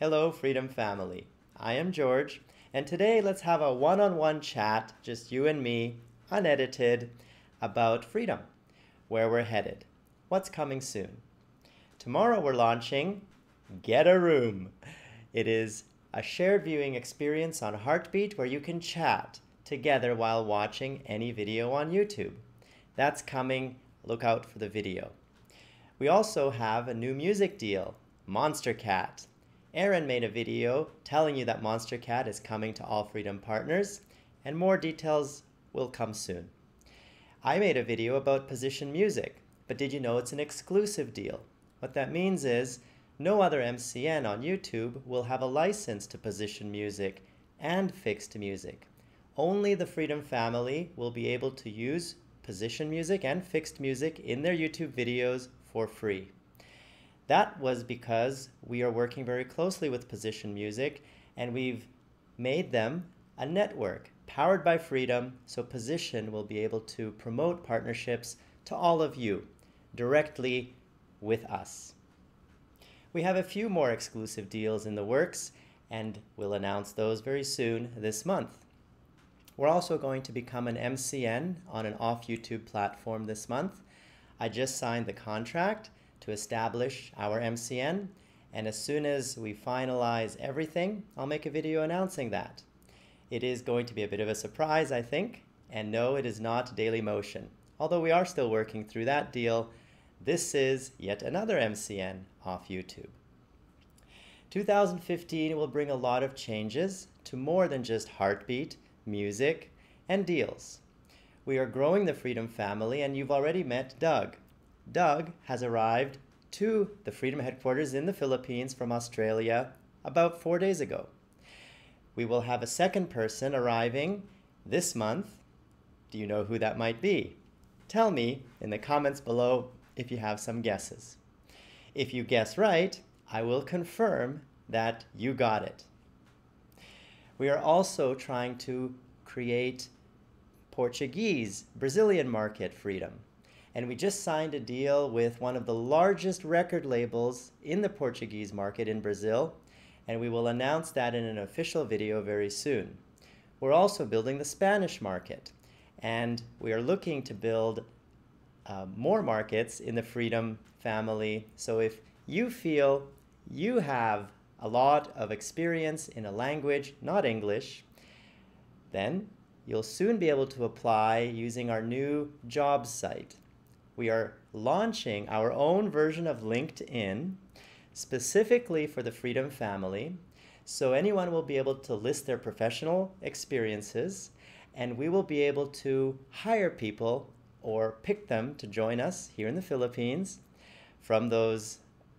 Hello, Freedom Family. I am George, and today let's have a one-on-one chat, just you and me, unedited, about freedom, where we're headed, what's coming soon. Tomorrow we're launching Get a Room. It is a shared viewing experience on Heartbeat where you can chat together while watching any video on YouTube. That's coming. Look out for the video. We also have a new music deal, Monstercat. Aaron made a video telling you that Monstercat is coming to all Freedom Partners, and more details will come soon. I made a video about Position Music, but did you know it's an exclusive deal? What that means is no other MCN on YouTube will have a license to Position Music and Fixed Music. Only the Freedom Family will be able to use Position Music and Fixed Music in their YouTube videos for free. That was because we are working very closely with Position Music, and we've made them a network powered by Freedom, so Position will be able to promote partnerships to all of you directly with us. We have a few more exclusive deals in the works, and we'll announce those very soon this month. We're also going to become an MCN on an off-YouTube platform this month. I just signed the contract to establish our MCN, and as soon as we finalize everything, I'll make a video announcing that. It is going to be a bit of a surprise, I think, and no, it is not Dailymotion. Although we are still working through that deal, this is yet another MCN off YouTube. 2015 will bring a lot of changes to more than just Heartbeat, music, and deals. We are growing the Freedom Family, and you've already met Doug. Doug has arrived to the Freedom headquarters in the Philippines from Australia about 4 days ago. We will have a second person arriving this month. Do you know who that might be? Tell me in the comments below if you have some guesses. If you guess right, I will confirm that you got it. We are also trying to create Portuguese, Brazilian market freedom. And we just signed a deal with one of the largest record labels in the Portuguese market in Brazil, and we will announce that in an official video very soon. We're also building the Spanish market, and we are looking to build more markets in the Freedom Family. So if you feel you have a lot of experience in a language, not English, then you'll soon be able to apply using our new jobs site. We are launching our own version of LinkedIn specifically for the Freedom Family, so anyone will be able to list their professional experiences, and we will be able to hire people or pick them to join us here in the Philippines from those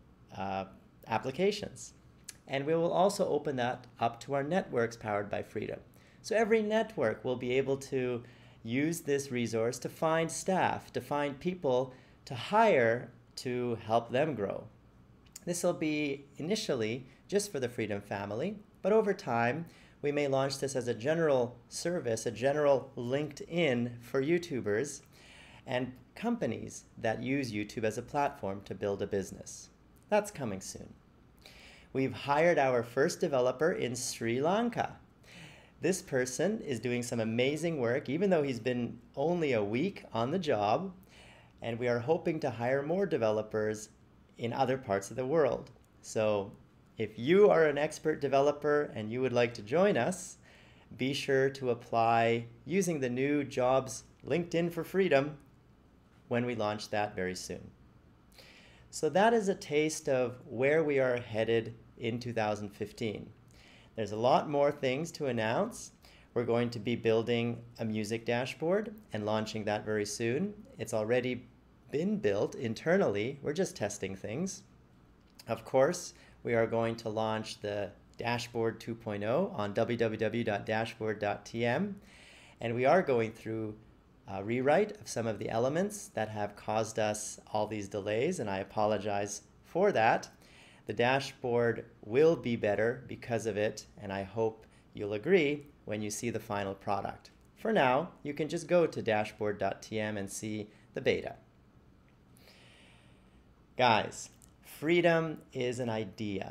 applications. And we will also open that up to our networks powered by Freedom. So every network will be able to use this resource to find staff, to find people to hire to help them grow. This will be initially just for the Freedom Family, but over time we may launch this as a general service, a general LinkedIn for YouTubers and companies that use YouTube as a platform to build a business. That's coming soon. We've hired our first developer in Sri Lanka. This person is doing some amazing work, even though he's been only a week on the job, and we are hoping to hire more developers in other parts of the world. So if you are an expert developer and you would like to join us, be sure to apply using the new Jobs LinkedIn for Freedom when we launch that very soon. So that is a taste of where we are headed in 2015. There's a lot more things to announce. We're going to be building a music dashboard and launching that very soon. It's already been built internally. We're just testing things. Of course, we are going to launch the Dashboard 2.0 on www.dashboard.tm, and we are going through a rewrite of some of the elements that have caused us all these delays, and I apologize for that. The dashboard will be better because of it, and I hope you'll agree when you see the final product. For now, you can just go to dashboard.tm and see the beta. Guys, freedom is an idea.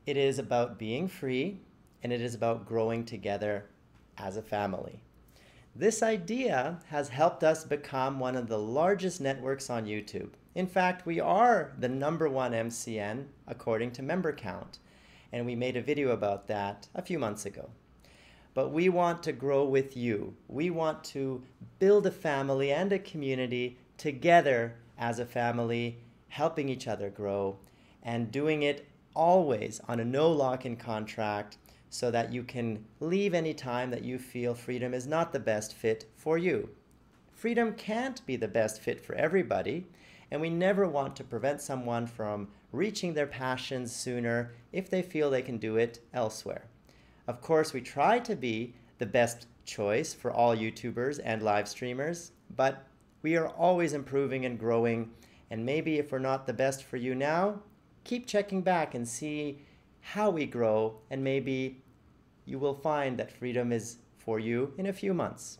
It is about being free, and it is about growing together as a family. This idea has helped us become one of the largest networks on YouTube. In fact, we are the #1 MCN according to member count, and we made a video about that a few months ago. But we want to grow with you. We want to build a family and a community together as a family, helping each other grow, and doing it always on a no lock-in contract so that you can leave any time that you feel freedom is not the best fit for you. Freedom can't be the best fit for everybody, and we never want to prevent someone from reaching their passions sooner if they feel they can do it elsewhere. Of course, we try to be the best choice for all YouTubers and live streamers, but we are always improving and growing, and maybe if we're not the best for you now, keep checking back and see how we grow, and maybe you will find that freedom is for you in a few months.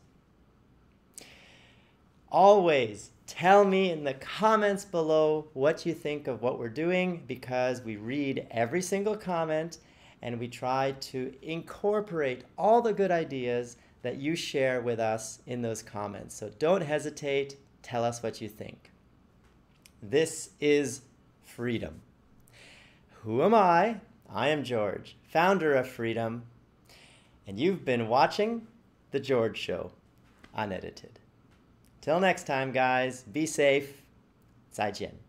Always tell me in the comments below what you think of what we're doing, because we read every single comment and we try to incorporate all the good ideas that you share with us in those comments. So don't hesitate, tell us what you think. This is freedom. Who am I? I am George, founder of Freedom, and you've been watching The George Show, unedited. Till next time, guys, be safe. 再见.